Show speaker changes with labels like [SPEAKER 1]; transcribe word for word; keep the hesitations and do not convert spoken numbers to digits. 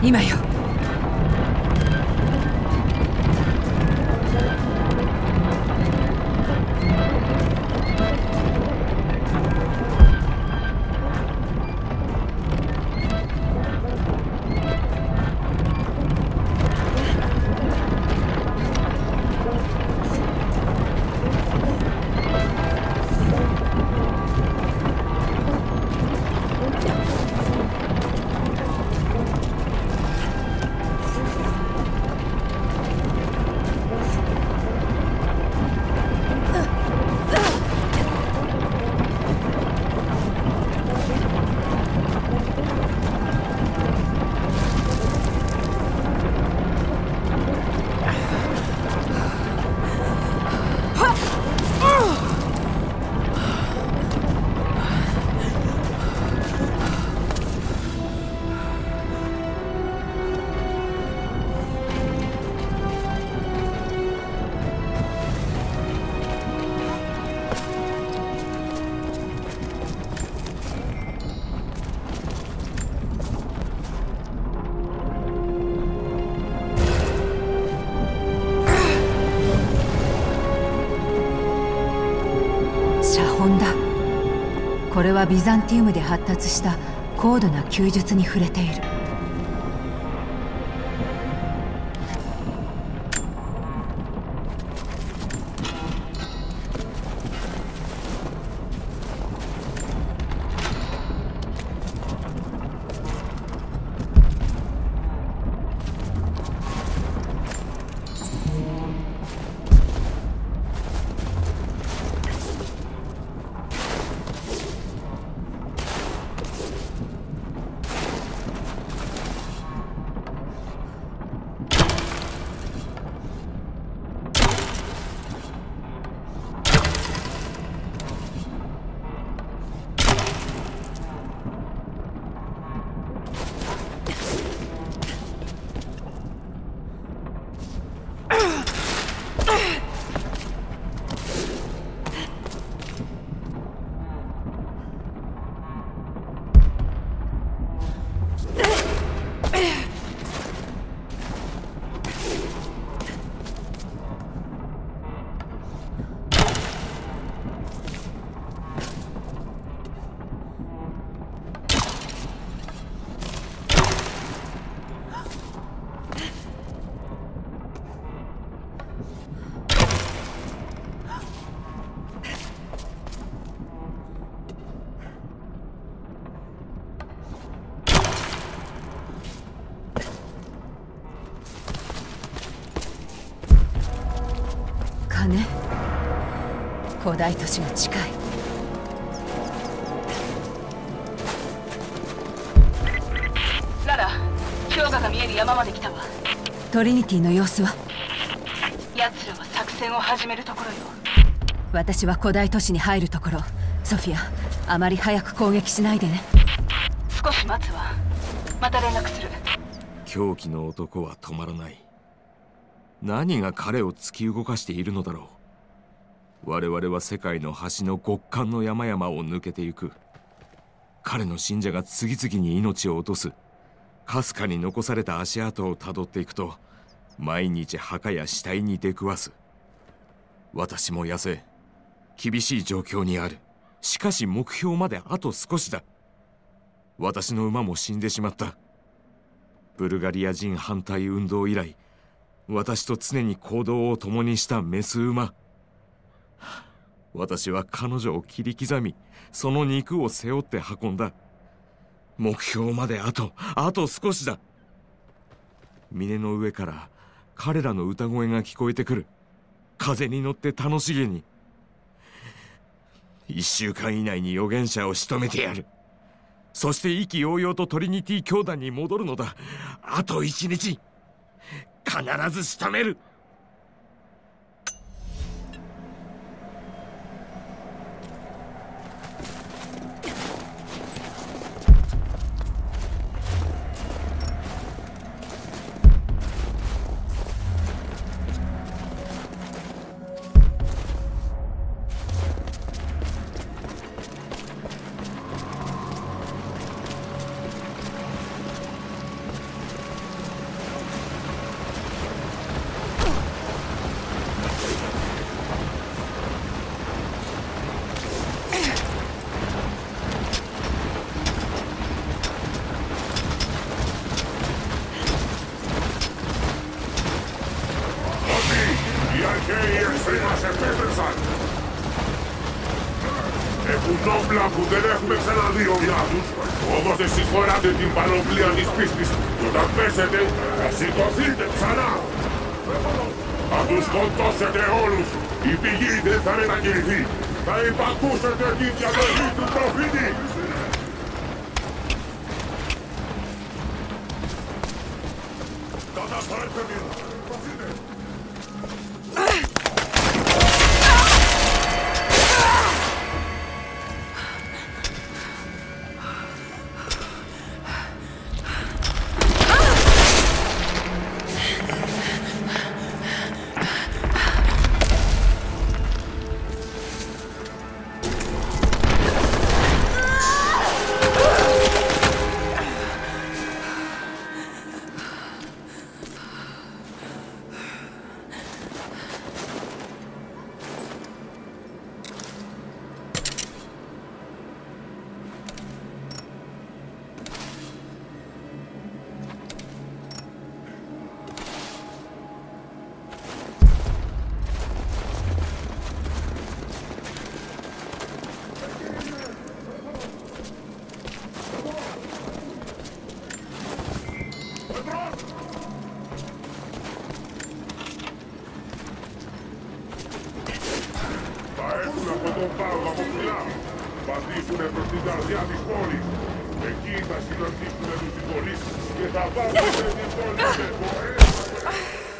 [SPEAKER 1] 今よ。これはビザンティウムで発達した高度な弓術に触れている。ね、古代都市が近い。
[SPEAKER 2] ララ、氷河が見える山まで来たわ。
[SPEAKER 1] トリニティの様子は？
[SPEAKER 2] 奴らは作戦を始めるところよ。
[SPEAKER 1] 私は古代都市に入るところ。ソフィア、あまり早く攻撃しないでね。
[SPEAKER 2] 少し待つわ。また連絡する。
[SPEAKER 3] 狂気の男は止まらない。何が彼を突き動かしているのだろう。我々は世界の端の極寒の山々を抜けてゆく。彼の信者が次々に命を落とす。かすかに残された足跡をたどっていくと、毎日墓や死体に出くわす。私も痩せ、厳しい状況にある。しかし目標まであと少しだ。私の馬も死んでしまった。ブルガリア人反対運動以来、私と常に行動を共にしたメス馬。私は彼女を切り刻み、その肉を背負って運んだ。目標まであと、あと少しだ。峰の上から彼らの歌声が聞こえてくる。風に乗って楽しげに。一週間以内に預言者を仕留めてやる。そして意気揚々とトリニティ教団に戻るのだ。あと一日必ず仕留める。
[SPEAKER 4] που δεν έχουμε ξαναδεί όνειά τους. Όμως εσείς φοράτε την πανοπλία της πίστης και όταν πέσετε θα σηκωθείτε ξανά. Θα τους σκοτώσετε όλους. Η πηγή δεν θα μετακινηθεί. Θα υπακούσετε την διαδοχή του προφήτη. Καταστρέψτε την. Προφήτε. Θα πατήσουνε προς την καρδιά της πόλης. Εκεί θα συναντήσουνε τους συμπολίτες και θα βάλουν την πόλη σε φορές.